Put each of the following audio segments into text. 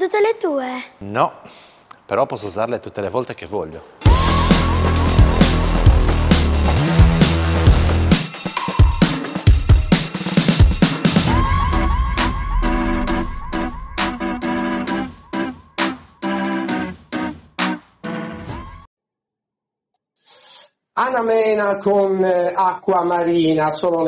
tutte le tue? No, però posso usarle tutte le volte che voglio. Anna Mena con Acqua Marina, sono le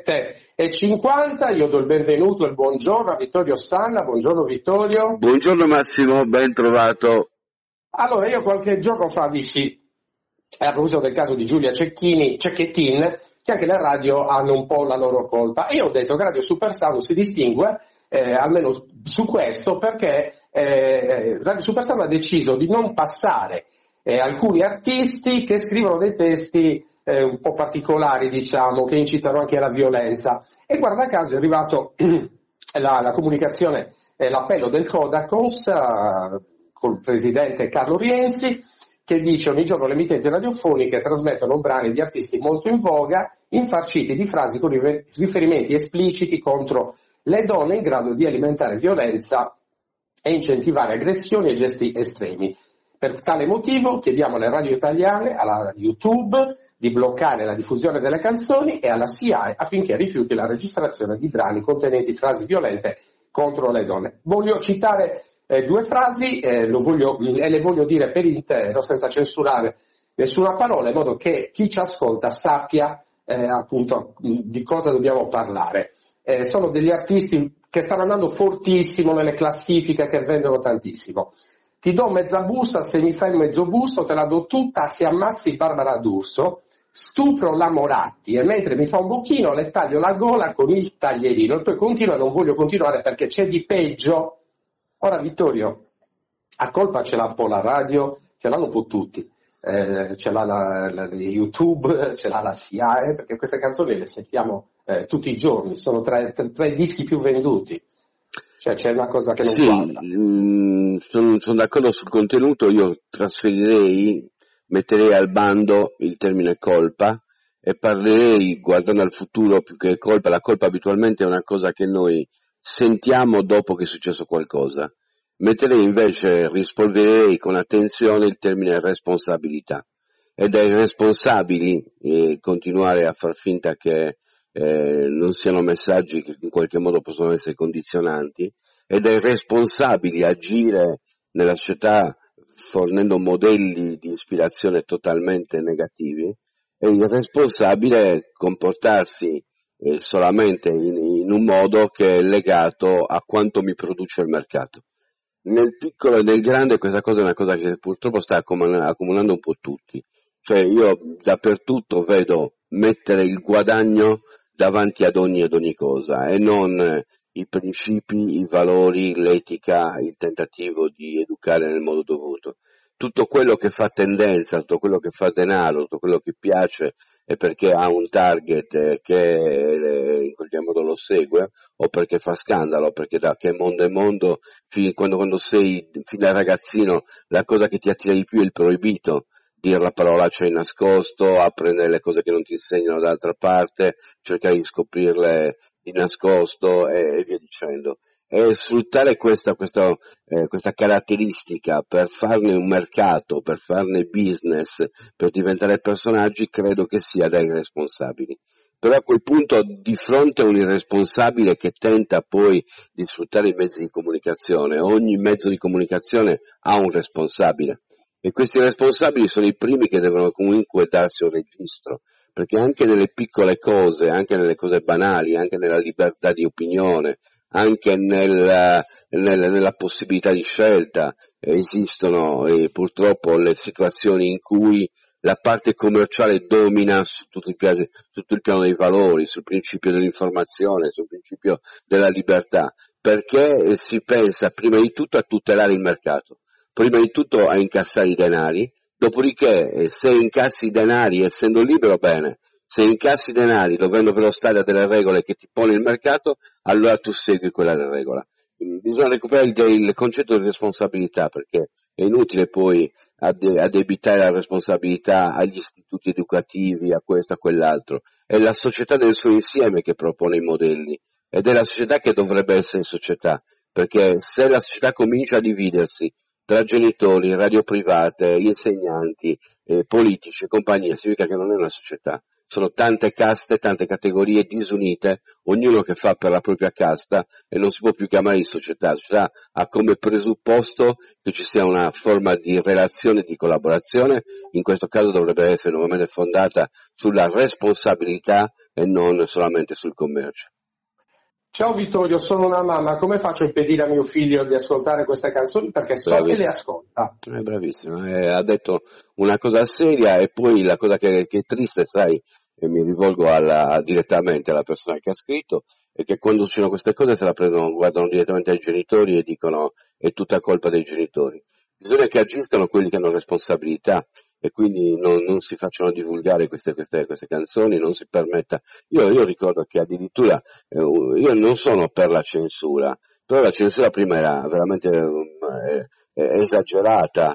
7:50, io do il benvenuto e il buongiorno a Vittorio Stanna. Buongiorno Vittorio. Buongiorno Massimo, ben trovato. Allora, io qualche giorno fa dissi, a proposito del caso di Giulia Cecchettin, che anche le radio hanno un po' la loro colpa, e io ho detto che Radio Superstar si distingue, almeno su questo, perché Radio Superstar ha deciso di non passare alcuni artisti che scrivono dei testi un po' particolari, diciamo, che incitano anche alla violenza. E guarda caso è arrivato la comunicazione, l'appello del Codacons col presidente Carlo Rienzi, che dice: ogni giorno le emittenti radiofoniche trasmettono brani di artisti molto in voga, infarciti di frasi con riferimenti espliciti contro le donne in grado di alimentare violenza e incentivare aggressioni e gesti estremi. Per tale motivo chiediamo alle radio italiane, alla YouTube, di bloccare la diffusione delle canzoni e alla SIAE affinché rifiuti la registrazione di brani contenenti frasi violente contro le donne. Voglio citare due frasi e le voglio dire per intero, senza censurare nessuna parola, in modo che chi ci ascolta sappia appunto di cosa dobbiamo parlare. Sono degli artisti che stanno andando fortissimo nelle classifiche, che vendono tantissimo. Ti do mezza busta, se mi fai mezzo busto te la do tutta, se ammazzi Barbara D'Urso, stupro la Moratti e mentre mi fa un bocchino le taglio la gola con il taglierino. E poi continua, non voglio continuare perché c'è di peggio. Ora Vittorio, a colpa ce l'ha un po' la radio, ce l'hanno un po' tutti, ce l'ha la YouTube, ce l'ha la SIAE, perché queste canzoni le sentiamo tutti i giorni, sono tra i dischi più venduti. Cioè c'è una cosa che non quadra. Sono d'accordo sul contenuto, io metterei al bando il termine colpa e parlerei, guardando al futuro, più che colpa. La colpa abitualmente è una cosa che noi sentiamo dopo che è successo qualcosa. Metterei invece, rispolverei con attenzione il termine responsabilità. E dai responsabili continuare a far finta che non siano messaggi che in qualche modo possono essere condizionanti, e dai responsabili agire nella società fornendo modelli di ispirazione totalmente negativi, e il responsabile comportarsi solamente in un modo che è legato a quanto mi produce il mercato. Nel piccolo e nel grande questa cosa è una cosa che purtroppo sta accomunando un po' tutti. Cioè io dappertutto vedo mettere il guadagno davanti ad ogni cosa e non i principi, i valori, l'etica, il tentativo di educare nel modo dovuto. Tutto quello che fa tendenza, tutto quello che fa denaro, tutto quello che piace è perché ha un target che in qualche modo lo segue, o perché fa scandalo, perché da che mondo è mondo, quando sei fin da ragazzino, la cosa che ti attira di più è il proibito. Dire la parolaccia in nascosto, apprendere le cose che non ti insegnano dall'altra parte, cercare di scoprirle di nascosto e via dicendo. E sfruttare questa caratteristica per farne un mercato, per farne business, per diventare personaggi, credo che sia dai responsabili. Però a quel punto, di fronte a un irresponsabile che tenta poi di sfruttare i mezzi di comunicazione, ogni mezzo di comunicazione ha un responsabile. E questi responsabili sono i primi che devono comunque darsi un registro, perché anche nelle piccole cose, anche nelle cose banali, anche nella libertà di opinione, anche nella possibilità di scelta, esistono purtroppo le situazioni in cui la parte commerciale domina su tutto il piano dei valori, sul principio dell'informazione, sul principio della libertà, perché si pensa prima di tutto a tutelare il mercato. Prima di tutto a incassare i denari, dopodiché se incassi i denari essendo libero, bene, se incassi i denari dovendo però stare a delle regole che ti pone il mercato, allora tu segui quella regola. Bisogna recuperare il concetto di responsabilità, perché è inutile poi addebitare la responsabilità agli istituti educativi, a questo, a quell'altro. È la società nel suo insieme che propone i modelli, ed è la società che dovrebbe essere società. perché se la società comincia a dividersi tra genitori, radio private, insegnanti, politici e compagnia, significa che non è una società. Sono tante caste, tante categorie disunite, ognuno che fa per la propria casta, e non si può più chiamare di società. La società ha come presupposto che ci sia una forma di relazione, di collaborazione, in questo caso dovrebbe essere nuovamente fondata sulla responsabilità e non solamente sul commercio. Ciao Vittorio, sono una mamma, come faccio a impedire a mio figlio di ascoltare queste canzoni? Perché so che le ascolta. Bravissimo, ha detto una cosa seria, e poi la cosa che è triste, sai, e mi rivolgo direttamente alla persona che ha scritto, è che quando succedono queste cose se la prendono, guardano direttamente ai genitori e dicono è tutta colpa dei genitori. Bisogna che agiscano quelli che hanno responsabilità, e quindi non si facciano divulgare queste canzoni, non si permetta. Io ricordo che addirittura io non sono per la censura, però la censura prima era veramente esagerata,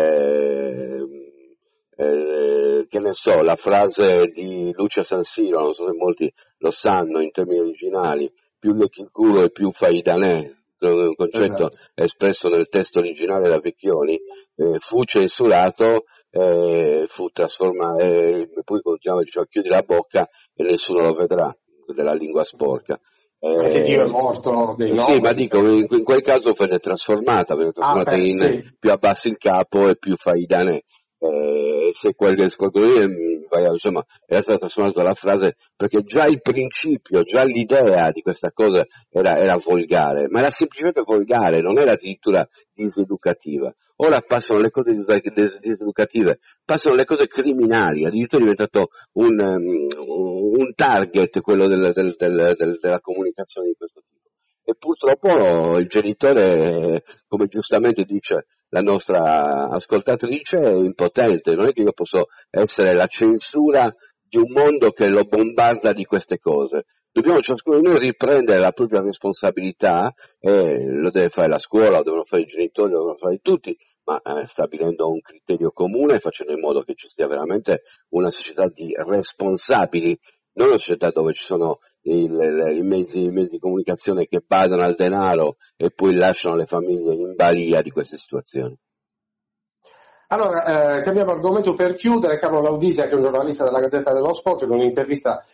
che ne so, la frase di Lucia San Siro, non so se molti lo sanno in termini originali, più lecchi il culo e più fai danè, un concetto espresso nel testo originale da Vecchioni, fu censurato, fu trasformato, poi continuava a dire chiudi la bocca e nessuno lo vedrà, della lingua sporca. Anche Dio è morto dei sì, ma dico, in quel caso venne trasformata in sì. più abbassi il capo e più fai danè. Se qualcuno insomma, era stata trasformata la frase, perché già il principio, già l'idea di questa cosa era volgare, ma era semplicemente volgare, non era addirittura diseducativa. Ora passano le cose diseducative, passano le cose criminali, addirittura è diventato un target quello della comunicazione di questo tipo. E purtroppo il genitore, come giustamente dice la nostra ascoltatrice, è impotente. Non è che io posso essere la censura di un mondo che lo bombarda di queste cose. Dobbiamo ciascuno di noi riprendere la propria responsabilità, e lo deve fare la scuola, lo devono fare i genitori, lo devono fare tutti, ma stabilendo un criterio comune e facendo in modo che ci sia veramente una società di responsabili, non una società dove ci sono i mezzi di comunicazione che badano al denaro e poi lasciano le famiglie in balia di queste situazioni. Allora, cambiamo argomento per chiudere. Carlo Laudisia, che è un giornalista della Gazzetta dello Sport, in un'intervista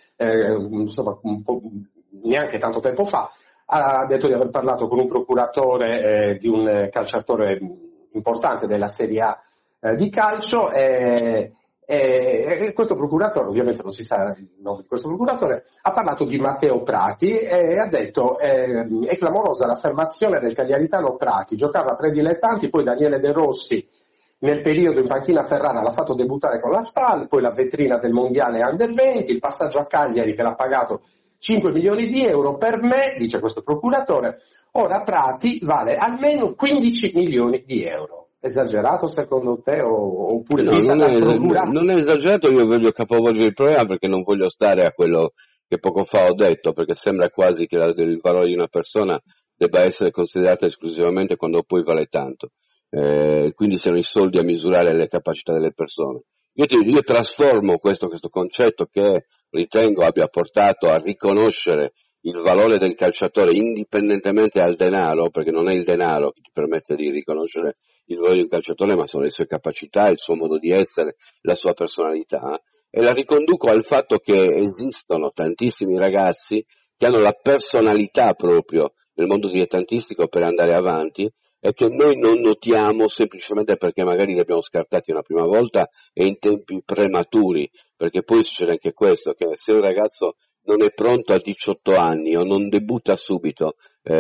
neanche tanto tempo fa, ha detto di aver parlato con un procuratore di un calciatore importante della Serie A di calcio, e questo procuratore, ovviamente non si sa il nome di questo procuratore, ha parlato di Matteo Prati e ha detto è clamorosa l'affermazione del cagliaritano Prati, giocava 3 dilettanti, poi Daniele De Rossi nel periodo in panchina Ferrara l'ha fatto debuttare con la SPAL, poi la vetrina del mondiale Under 20, il passaggio a Cagliari che l'ha pagato 5 milioni di euro. Per me, dice questo procuratore, ora Prati vale almeno 15 milioni di euro. Esagerato secondo te oppure no, non è esagerato, io voglio capovolgere il problema perché non voglio stare a quello che poco fa ho detto, perché sembra quasi che il valore di una persona debba essere considerato esclusivamente quando poi vale tanto. Quindi siano i soldi a misurare le capacità delle persone. Io trasformo questo concetto, che ritengo abbia portato a riconoscere il valore del calciatore indipendentemente dal denaro, perché non è il denaro che ti permette di riconoscere il valore di un calciatore, ma sono le sue capacità, il suo modo di essere, la sua personalità, e la riconduco al fatto che esistono tantissimi ragazzi che hanno la personalità proprio nel mondo dilettantistico per andare avanti, e che noi non notiamo semplicemente perché magari li abbiamo scartati una prima volta e in tempi prematuri, perché poi succede anche questo, che se un ragazzo non è pronto a 18 anni o non debutta subito,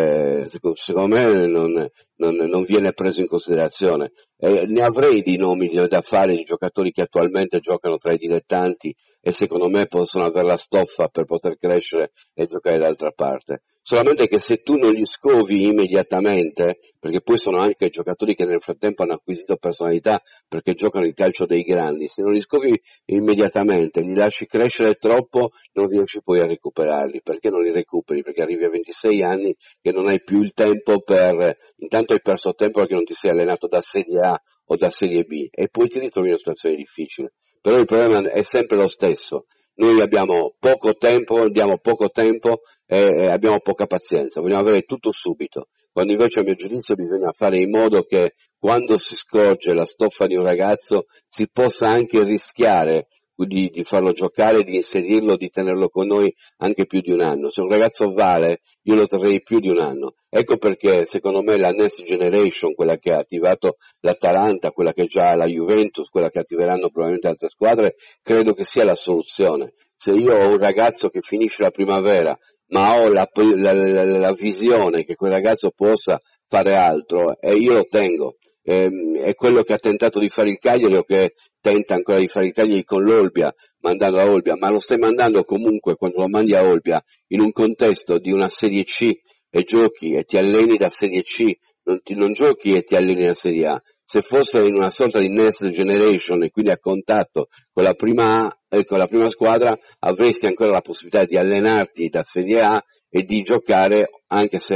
secondo me non viene preso in considerazione. Ne avrei di nomi da fare di giocatori che attualmente giocano tra i dilettanti e secondo me possono avere la stoffa per poter crescere e giocare d'altra parte. Solamente che se tu non li scovi immediatamente, perché poi sono anche giocatori che nel frattempo hanno acquisito personalità perché giocano il calcio dei grandi, se non li scovi immediatamente, li lasci crescere troppo, non riesci poi a recuperarli. Perché non li recuperi? Perché arrivi a 26 anni che non hai più il tempo intanto hai perso tempo perché non ti sei allenato da Serie A o da Serie B, e poi ti ritrovi in una situazione difficile. Però il problema è sempre lo stesso. Noi abbiamo poco tempo, diamo poco tempo e abbiamo poca pazienza, vogliamo avere tutto subito. quando invece a mio giudizio bisogna fare in modo che quando si scorge la stoffa di un ragazzo si possa anche rischiare di farlo giocare, di inserirlo, di tenerlo con noi anche più di un anno. Se un ragazzo vale, io lo terrei più di un anno. Ecco perché secondo me la Next Generation, quella che ha attivato l'Atalanta, quella che già ha la Juventus, quella che attiveranno probabilmente altre squadre, credo che sia la soluzione. Se io ho un ragazzo che finisce la primavera, ma ho la visione che quel ragazzo possa fare altro, e io lo tengo. È quello che ha tentato di fare il Cagliari o che tenta ancora di fare il Cagliari con l'Olbia, mandando a Olbia, ma lo stai mandando comunque quando lo mandi a Olbia in un contesto di una Serie C e giochi e ti alleni da Serie C, non giochi e ti alleni da Serie A. Se fosse in una sorta di next generation e quindi a contatto con la prima squadra, avresti ancora la possibilità di allenarti da Serie A e di giocare, anche se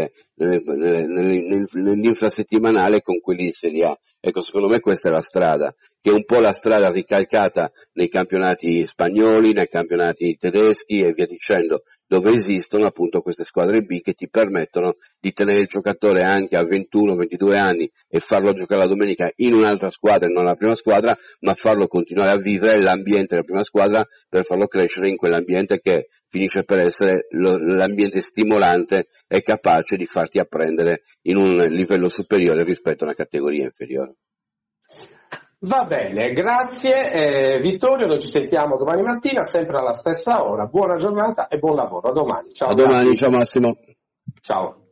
nell'infrasettimanale, con quelli di Serie A. Ecco, secondo me questa è la strada, che è un po' la strada ricalcata nei campionati spagnoli, nei campionati tedeschi e via dicendo, dove esistono appunto queste squadre B che ti permettono di tenere il giocatore anche a 21-22 anni e farlo giocare la domenica in un'altra squadra e non la prima squadra, ma farlo continuare a vivere l'ambiente della prima squadra per farlo crescere in quell'ambiente che finisce per essere l'ambiente stimolante e capace di farti apprendere in un livello superiore rispetto a una categoria inferiore. Va bene, grazie Vittorio, noi ci sentiamo domani mattina, sempre alla stessa ora. Buona giornata e buon lavoro. A domani. Ciao. A domani, ciao Massimo. Ciao.